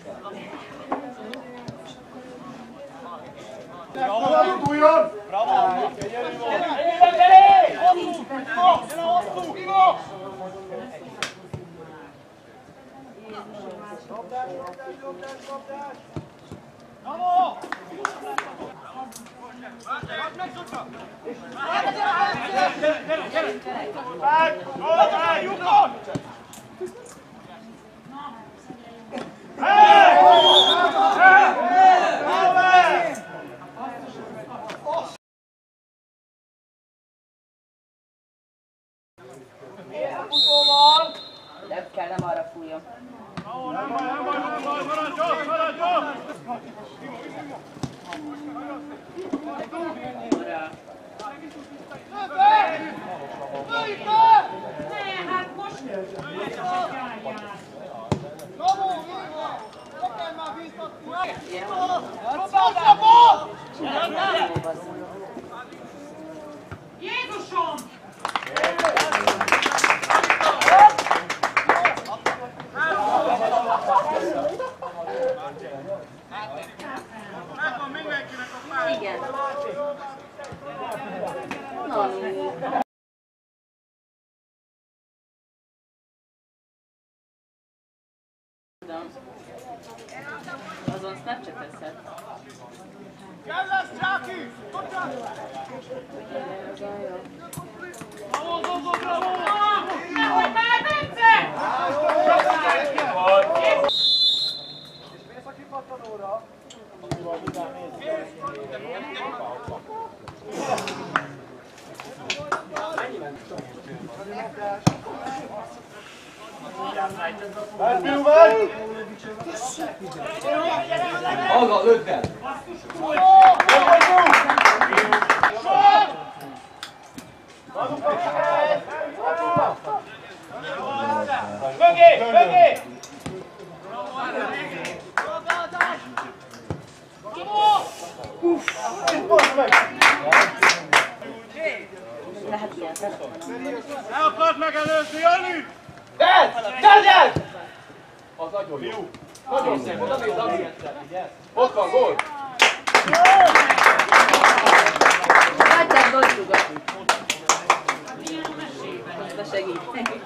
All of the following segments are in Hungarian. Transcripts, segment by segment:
Bravo, Tujon! Bravo! Nem kell, nem arra fújjon. Jézusom! Megvan mindenkinek a pálya! Igen. Na, azon Snapchat-ezhet. Kell lesz, Csáki! Bravo, bravo, bravo! Nehogy már, Bence! És mész a kipattanóra? Maga, lőtt el! Mögé! Mögé! lehet ilyen. El akart megelőzni, Jani! Gyert! Gyert! Az nagyon jó. Nagyon szép, oda nézd, Dani. Ott van, gól! Látják, dolgokat. Azt segít.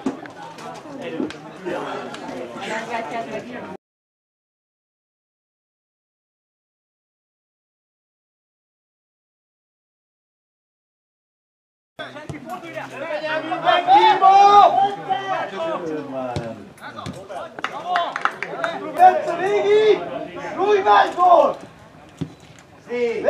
Bence, végig! Rújj meg, gól! Vég!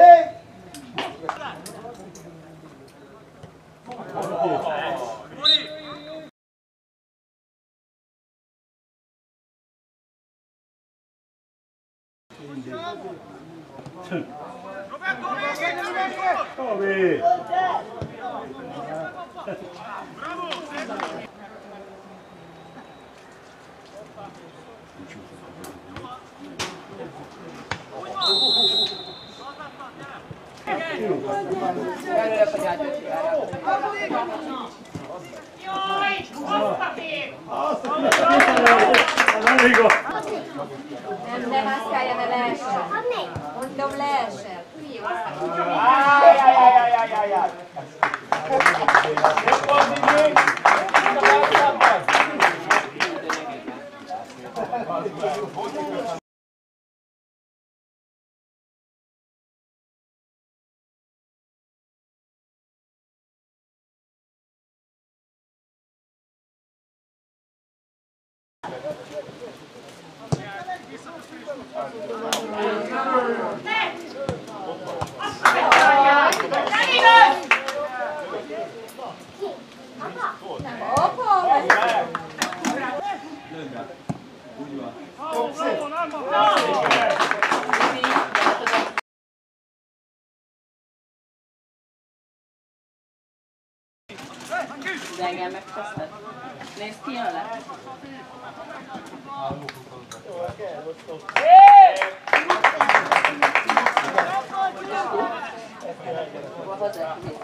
Tomi! Örülök, hogy átjöttél. Jaj, azt a kép! Nem mászkálja, ne leessen. Mondom, leessen. De engem megcseszted? Nézd ki, jön le. Hozzá.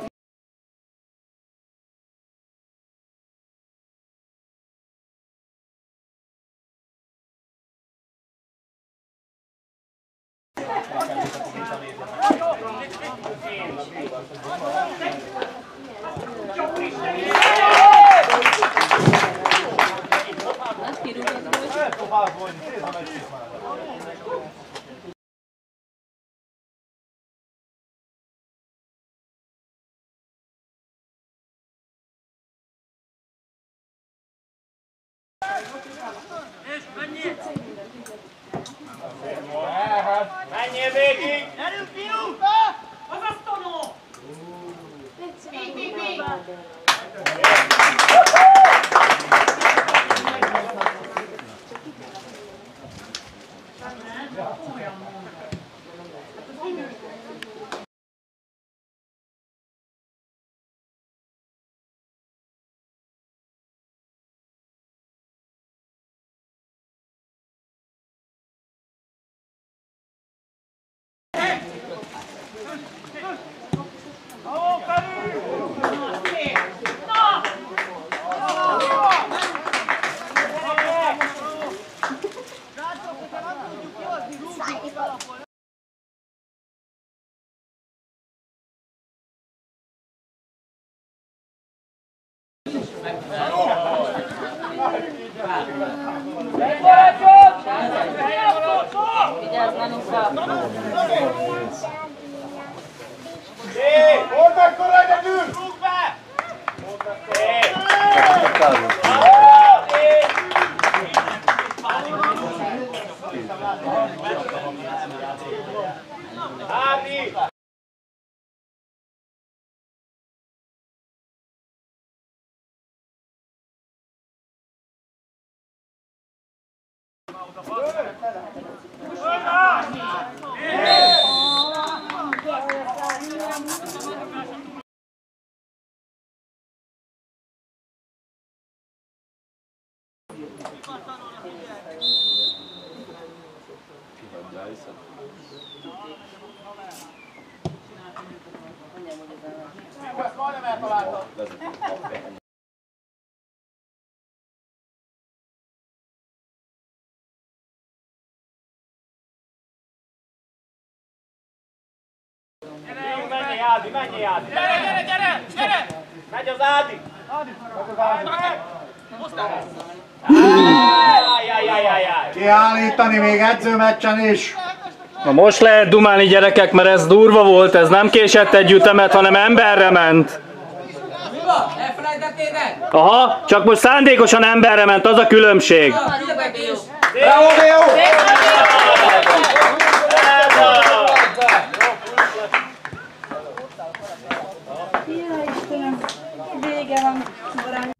Menjél végig! Gyerünk, fiúk! Azaz, Tonó! Még! Vigyázz, Nanuka! Mondd meg, korra egyedül! Rúgd be! Hári! Ezt majdnem eltaláltam. Menjél, Ádi, menjél, Ádi! Gyere! Megy az Ádi! Kiállítani még edzőmeccsen is. Na most lehet dumálni, gyerekek, mert ez durva volt, ez nem késett egy ütemet, hanem emberre ment. Mi van? Elfelejtettétek? Aha, csak most szándékosan emberre ment, az a különbség. Bravo, Leo! Jaj, Istenem! Vége van, barát.